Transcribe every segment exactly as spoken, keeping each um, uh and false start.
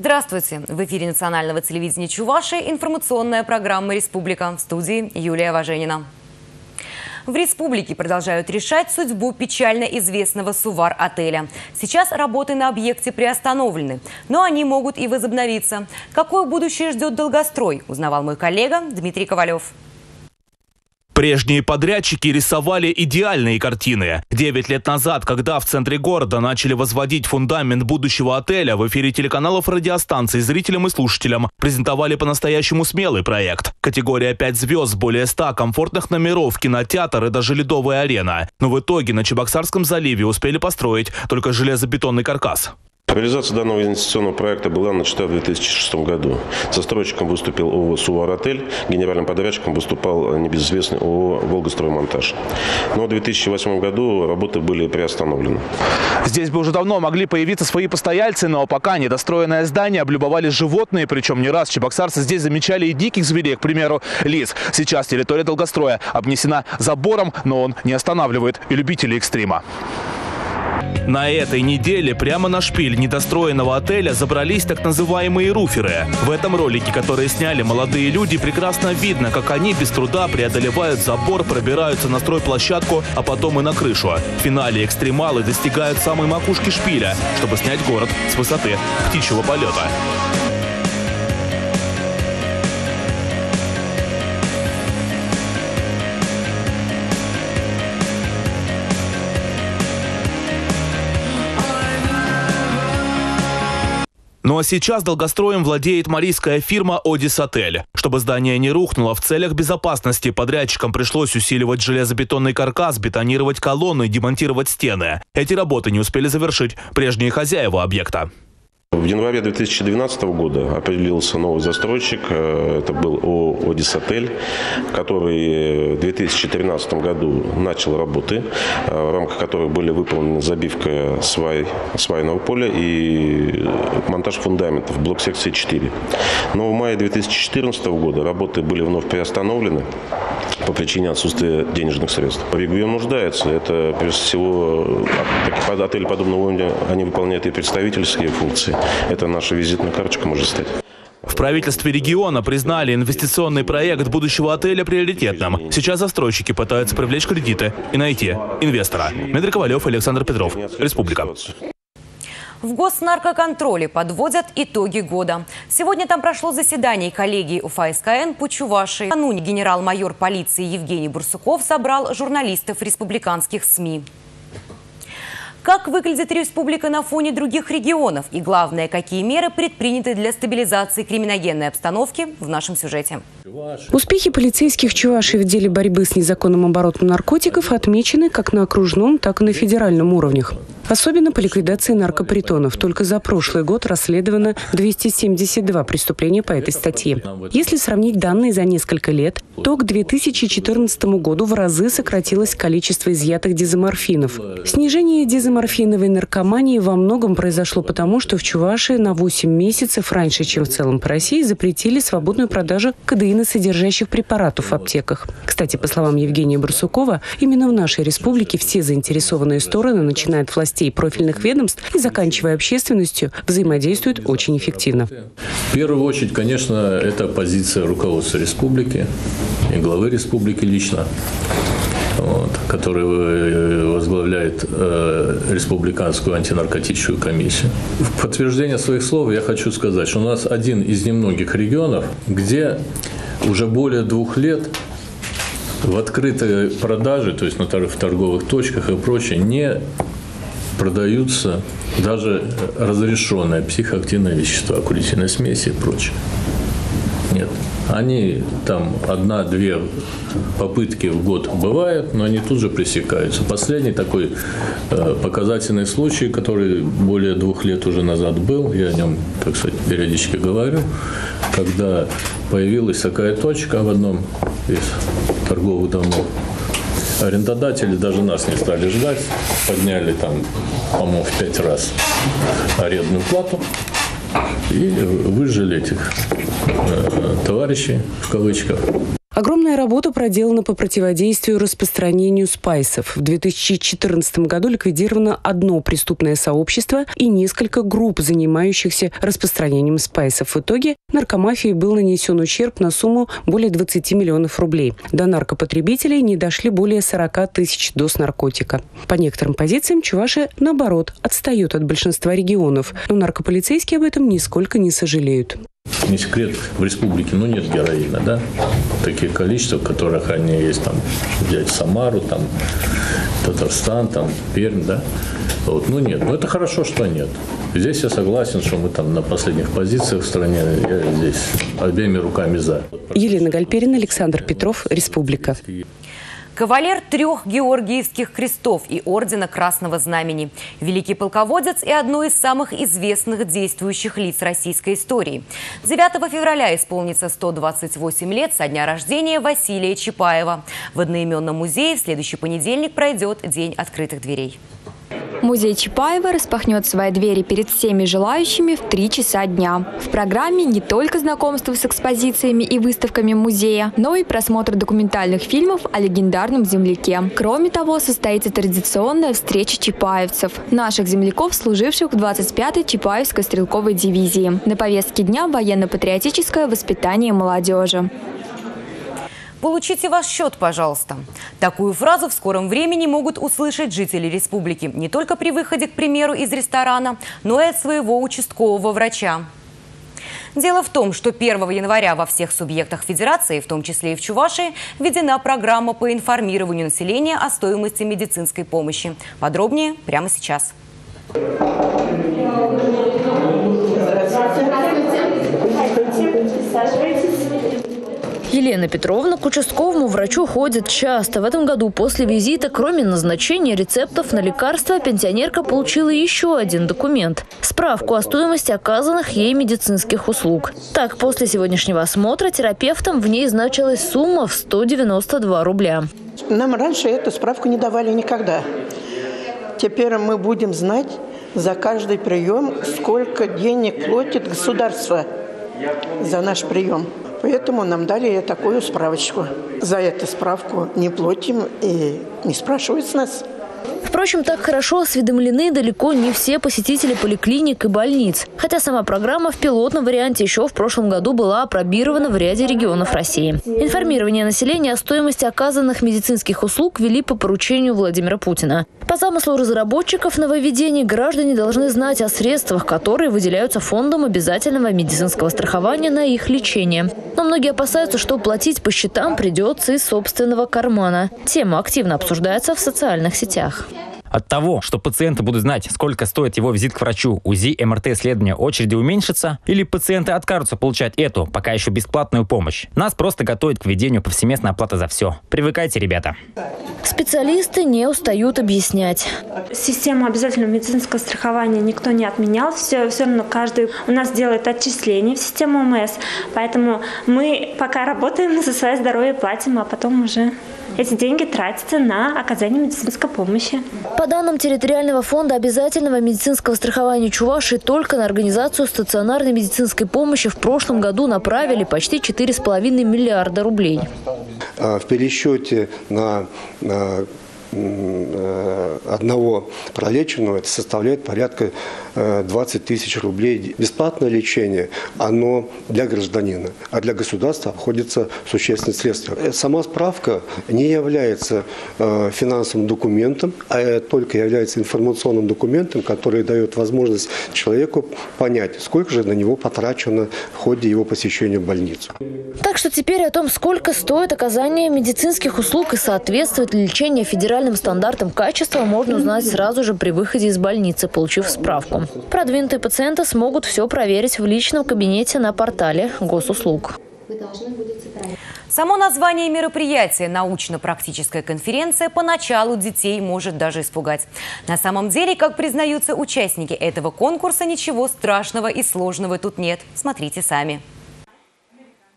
Здравствуйте! В эфире национального телевидения Чувашии информационная программа «Республика». В студии Юлия Важенина. В республике продолжают решать судьбу печально известного Сувар-отеля. Сейчас работы на объекте приостановлены, но они могут и возобновиться. Какое будущее ждет долгострой, узнавал мой коллега Дмитрий Ковалев. Прежние подрядчики рисовали идеальные картины. Девять лет назад, когда в центре города начали возводить фундамент будущего отеля, в эфире телеканалов и радиостанций зрителям и слушателям презентовали по-настоящему смелый проект. Категория пять звезд, более ста комфортных номеров, кинотеатр и даже ледовая арена. Но в итоге на Чебоксарском заливе успели построить только железобетонный каркас. Реализация данного инвестиционного проекта была начата в две тысячи шестом году. Застройщиком выступил ООО «Сувар-отель», генеральным подрядчиком выступал небезызвестный ООО «Волгостроймонтаж». Но в две тысячи восьмом году работы были приостановлены. Здесь бы уже давно могли появиться свои постояльцы, но пока недостроенное здание облюбовали животные, причем не раз чебоксарцы здесь замечали и диких зверей, к примеру, лис. Сейчас территория долгостроя обнесена забором, но он не останавливает и любителей экстрима. На этой неделе прямо на шпиль недостроенного отеля забрались так называемые руферы. В этом ролике, который сняли молодые люди, прекрасно видно, как они без труда преодолевают забор, пробираются на стройплощадку, а потом и на крышу. В финале экстремалы достигают самой макушки шпиля, чтобы снять город с высоты птичьего полета. Ну а сейчас долгостроем владеет марийская фирма «Одис Отель». Чтобы здание не рухнуло, в целях безопасности подрядчикам пришлось усиливать железобетонный каркас, бетонировать колонны, демонтировать стены. Эти работы не успели завершить прежние хозяева объекта. В январе две тысячи двенадцатого года определился новый застройщик. Это был ООО «Одис Отель», который в две тысячи тринадцатом году начал работы, в рамках которых были выполнены забивка свай, свайного поля и монтаж фундаментов, блок секции четыре. Но в мае две тысячи четырнадцатого года работы были вновь приостановлены по причине отсутствия денежных средств. Регион нуждается. Это, прежде всего, такие отели подобного уровня, они выполняют и представительские функции. Это наша визитная карточка может стать. В правительстве региона признали инвестиционный проект будущего отеля приоритетным. Сейчас застройщики пытаются привлечь кредиты и найти инвестора. Дмитрий Ковалев, Александр Петров. Республика. В Госнаркоконтроле подводят итоги года. Сегодня там прошло заседание коллегии УФА-СКН по Чувашии. Накануне генерал-майор полиции Евгений Бурсуков собрал журналистов республиканских СМИ. Как выглядит республика на фоне других регионов? И главное, какие меры предприняты для стабилизации криминогенной обстановки в нашем сюжете. Успехи полицейских Чувашии в деле борьбы с незаконным оборотом наркотиков отмечены как на окружном, так и на федеральном уровнях. Особенно по ликвидации наркопритонов. Только за прошлый год расследовано двести семьдесят два преступления по этой статье. Если сравнить данные за несколько лет, то к две тысячи четырнадцатому году в разы сократилось количество изъятых дезоморфинов. Снижение дезоморфиновой наркомании во многом произошло потому, что в Чувашии на восемь месяцев раньше, чем в целом по России, запретили свободную продажу кодеиносодержащих препаратов в аптеках. Кстати, по словам Евгения Бурсукова, именно в нашей республике все заинтересованные стороны, начиная от властей и профильных ведомств и заканчивая общественностью, взаимодействуют очень эффективно. В первую очередь, конечно, это позиция руководства республики и главы республики лично, вот, который возглавляет э, республиканскую антинаркотическую комиссию. В подтверждение своих слов я хочу сказать, что у нас один из немногих регионов, где уже более двух лет в открытой продаже, то есть на в торговых точках и прочее, не продаются даже разрешенные психоактивные вещества, курительные смеси и прочее. Нет. Они там одна-две попытки в год бывают, но они тут же пресекаются. Последний такой э, показательный случай, который более двух лет уже назад был, я о нем, так сказать, периодически говорю, когда появилась такая точка в одном из торговых домов. Арендодатели даже нас не стали ждать, подняли там, по-моему, в пять раз арендную плату и выжили этих э, товарищей, в кавычках. Огромная работа проделана по противодействию распространению спайсов. В две тысячи четырнадцатом году ликвидировано одно преступное сообщество и несколько групп, занимающихся распространением спайсов. В итоге наркомафии был нанесен ущерб на сумму более двадцати миллионов рублей. До наркопотребителей не дошли более сорока тысяч доз наркотика. По некоторым позициям чуваши, наоборот, отстают от большинства регионов. Но наркополицейские об этом нисколько не сожалеют. Не секрет, в республике, ну, нет героина, да? Такие количества, в которых они есть, там, взять Самару, там, Татарстан, там, Пермь, да? Вот, ну, нет, ну, это хорошо, что нет. Здесь я согласен, что мы там на последних позициях в стране, я здесь обеими руками за. Елена Гальперина, Александр Петров, Республика. Кавалер трех Георгиевских крестов и ордена Красного Знамени. Великий полководец и одно из самых известных действующих лиц российской истории. девятого февраля исполнится сто двадцать восемь лет со дня рождения Василия Чапаева. В одноименном музее в следующий понедельник пройдет День открытых дверей. Музей Чапаева распахнет свои двери перед всеми желающими в три часа дня. В программе не только знакомство с экспозициями и выставками музея, но и просмотр документальных фильмов о легендарном земляке. Кроме того, состоится традиционная встреча чапаевцев, наших земляков, служивших в двадцать пятой Чапаевской стрелковой дивизии. На повестке дня военно-патриотическое воспитание молодежи. Получите ваш счет, пожалуйста. Такую фразу в скором времени могут услышать жители республики не только при выходе, к примеру, из ресторана, но и от своего участкового врача. Дело в том, что первого января во всех субъектах федерации, в том числе и в Чувашии, введена программа по информированию населения о стоимости медицинской помощи. Подробнее прямо сейчас. Елена Петровна к участковому врачу ходит часто. В этом году после визита, кроме назначения рецептов на лекарства, пенсионерка получила еще один документ – справку о стоимости оказанных ей медицинских услуг. Так, после сегодняшнего осмотра терапевтом в ней значилась сумма в сто девяносто два рубля. Нам раньше эту справку не давали никогда. Теперь мы будем знать за каждый прием, сколько денег платит государство за наш прием. Поэтому нам дали такую справочку. За эту справку не платим и не спрашивают с нас. Впрочем, так хорошо осведомлены далеко не все посетители поликлиник и больниц. Хотя сама программа в пилотном варианте еще в прошлом году была опробирована в ряде регионов России. Информирование населения о стоимости оказанных медицинских услуг вели по поручению Владимира Путина. По замыслу разработчиков нововведений граждане должны знать о средствах, которые выделяются фондом обязательного медицинского страхования на их лечение. Но многие опасаются, что платить по счетам придется из собственного кармана. Тема активно обсуждается в социальных сетях. От того, что пациенты будут знать, сколько стоит его визит к врачу, УЗИ, МРТ-исследования, очереди уменьшатся, или пациенты откажутся получать эту, пока еще бесплатную помощь. Нас просто готовят к введению повсеместной оплаты за все. Привыкайте, ребята. Специалисты не устают объяснять. Систему обязательного медицинского страхования никто не отменял. Все, все равно каждый у нас делает отчисления в систему ОМС. Поэтому мы пока работаем за свое здоровье, платим, а потом уже эти деньги тратятся на оказание медицинской помощи. По данным территориального фонда обязательного медицинского страхования Чувашии, только на организацию стационарной медицинской помощи в прошлом году направили почти четыре с половиной миллиарда рублей. В пересчете на одного пролеченного это составляет порядка двадцать тысяч рублей. Бесплатное лечение, оно для гражданина, а для государства обходится существенные средства. Сама справка не является финансовым документом, а только является информационным документом, который дает возможность человеку понять, сколько же на него потрачено в ходе его посещения в больницу. Так что теперь о том, сколько стоит оказание медицинских услуг и соответствует ли лечение федеральным стандартам качества, можно узнать сразу же при выходе из больницы, получив справку. Продвинутые пациенты смогут все проверить в личном кабинете на портале госуслуг. Само название мероприятия «Научно-практическая конференция» поначалу детей может даже испугать. На самом деле, как признаются участники этого конкурса, ничего страшного и сложного тут нет. Смотрите сами.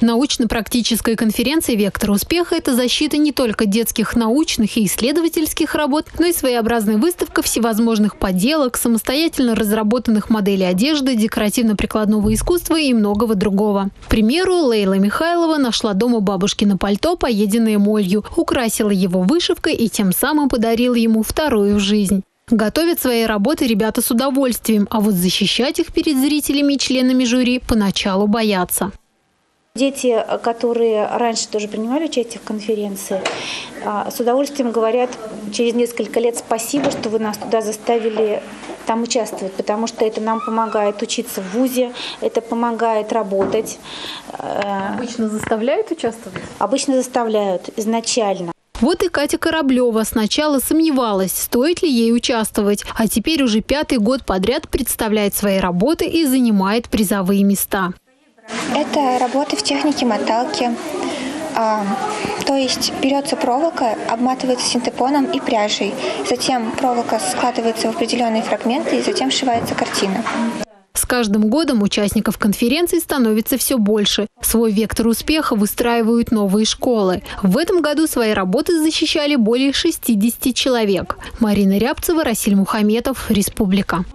Научно-практическая конференция «Вектор успеха» – это защита не только детских научных и исследовательских работ, но и своеобразная выставка всевозможных поделок, самостоятельно разработанных моделей одежды, декоративно-прикладного искусства и многого другого. К примеру, Лейла Михайлова нашла дома бабушкино пальто, поеденное молью, украсила его вышивкой и тем самым подарила ему вторую жизнь. Готовят свои работы ребята с удовольствием, а вот защищать их перед зрителями и членами жюри поначалу боятся. Дети, которые раньше тоже принимали участие в конференции, с удовольствием говорят через несколько лет: спасибо, что вы нас туда заставили там участвовать, потому что это нам помогает учиться в вузе, это помогает работать. Обычно заставляют участвовать? Обычно заставляют изначально. Вот и Катя Кораблева сначала сомневалась, стоит ли ей участвовать, а теперь уже пятый год подряд представляет свои работы и занимает призовые места. Это работы в технике моталки. А, то есть берется проволока, обматывается синтепоном и пряжей. Затем проволока складывается в определенные фрагменты и затем сшивается картина. С каждым годом участников конференции становится все больше. Свой вектор успеха выстраивают новые школы. В этом году свои работы защищали более шестидесяти человек. Марина Рябцева, Расиль Мухаметов, Республика.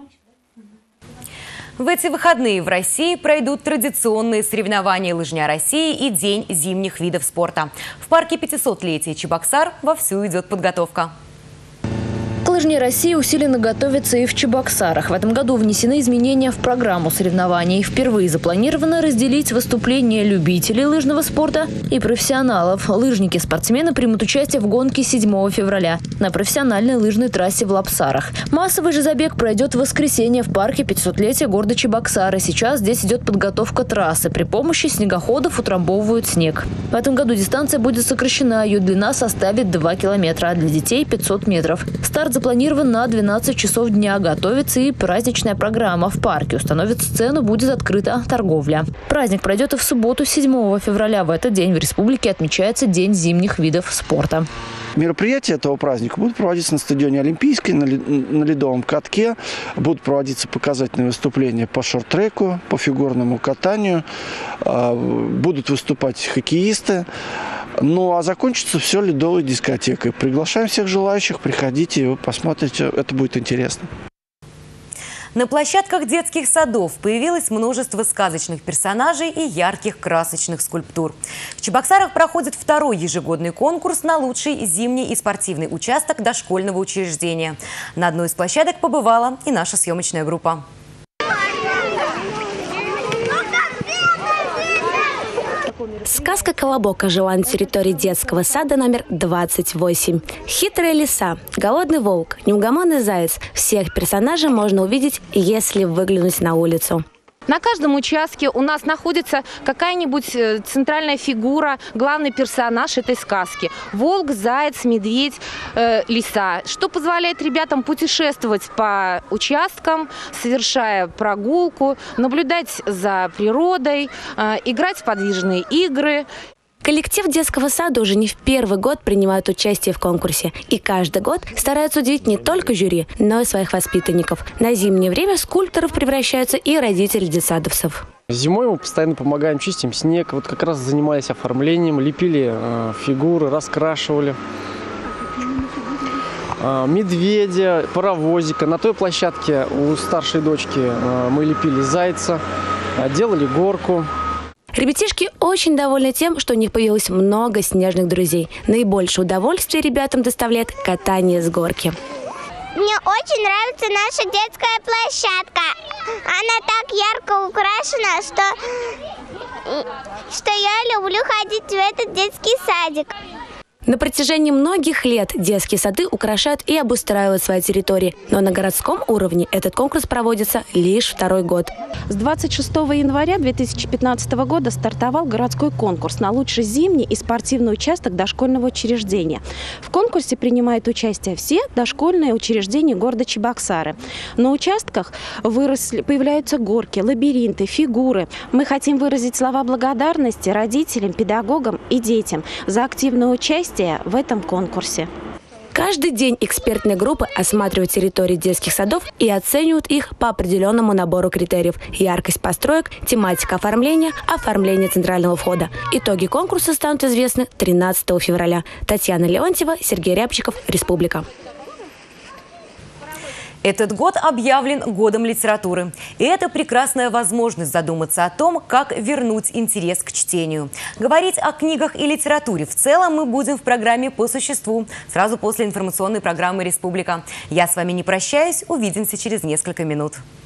В эти выходные в России пройдут традиционные соревнования «Лыжня России» и День зимних видов спорта. В парке пятисотлетия Чебоксар вовсю идет подготовка. К «Лыжне России» усиленно готовятся и в Чебоксарах. В этом году внесены изменения в программу соревнований. Впервые запланировано разделить выступления любителей лыжного спорта и профессионалов. Лыжники-спортсмены примут участие в гонке седьмого февраля на профессиональной лыжной трассе в Лапсарах. Массовый же забег пройдет в воскресенье в парке пятисотлетия города Чебоксары. Сейчас здесь идет подготовка трассы. При помощи снегоходов утрамбовывают снег. В этом году дистанция будет сокращена. Ее длина составит два километра, а для детей пятьсот метров. Старт запланирован на двенадцать часов дня. Готовится и праздничная программа. В парке установят сцену, будет открыта торговля. Праздник пройдет и в субботу, седьмого февраля. В этот день в республике отмечается День зимних видов спорта. Мероприятия этого праздника будут проводиться на стадионе Олимпийский, на ледовом катке. Будут проводиться показательные выступления по шорт-треку, по фигурному катанию. Будут выступать хоккеисты. Ну, а закончится все ледовой дискотекой. Приглашаем всех желающих, приходите, вы посмотрите, это будет интересно. На площадках детских садов появилось множество сказочных персонажей и ярких красочных скульптур. В Чебоксарах проходит второй ежегодный конкурс на лучший зимний и спортивный участок дошкольного учреждения. На одной из площадок побывала и наша съемочная группа. Сказка «Колобок» ожила на территории детского сада номер двадцать восемь. Хитрая лиса, голодный волк, неугомонный заяц – всех персонажей можно увидеть, если выглянуть на улицу. На каждом участке у нас находится какая-нибудь центральная фигура, главный персонаж этой сказки. Волк, заяц, медведь, э, лиса. Что позволяет ребятам путешествовать по участкам, совершая прогулку, наблюдать за природой, э, играть в подвижные игры. Коллектив детского сада уже не в первый год принимает участие в конкурсе. И каждый год стараются удивить не только жюри, но и своих воспитанников. На зимнее время скульпторов превращаются и родители детсадовцев. Зимой мы постоянно помогаем, чистим снег. Вот как раз занимались оформлением, лепили э, фигуры, раскрашивали. Э, медведя, паровозика. На той площадке у старшей дочки э, мы лепили зайца, э, делали горку. Ребятишки очень довольны тем, что у них появилось много снежных друзей. Наибольшее удовольствие ребятам доставляет катание с горки. Мне очень нравится наша детская площадка. Она так ярко украшена, что, что я люблю ходить в этот детский садик. На протяжении многих лет детские сады украшают и обустраивают свои территории. Но на городском уровне этот конкурс проводится лишь второй год. С двадцать шестого января две тысячи пятнадцатого года стартовал городской конкурс на лучший зимний и спортивный участок дошкольного учреждения. В конкурсе принимают участие все дошкольные учреждения города Чебоксары. На участках выросли, появляются горки, лабиринты, фигуры. Мы хотим выразить слова благодарности родителям, педагогам и детям за активное участие в этом конкурсе. Каждый день экспертные группы осматривают территории детских садов и оценивают их по определенному набору критериев: яркость построек, тематика оформления, оформление центрального входа. Итоги конкурса станут известны тринадцатого февраля. Татьяна Леонтьева, Сергей Рябчиков, Республика. Этот год объявлен годом литературы. И это прекрасная возможность задуматься о том, как вернуть интерес к чтению. Говорить о книгах и литературе в целом мы будем в программе «По существу» сразу после информационной программы «Республика». Я с вами не прощаюсь. Увидимся через несколько минут.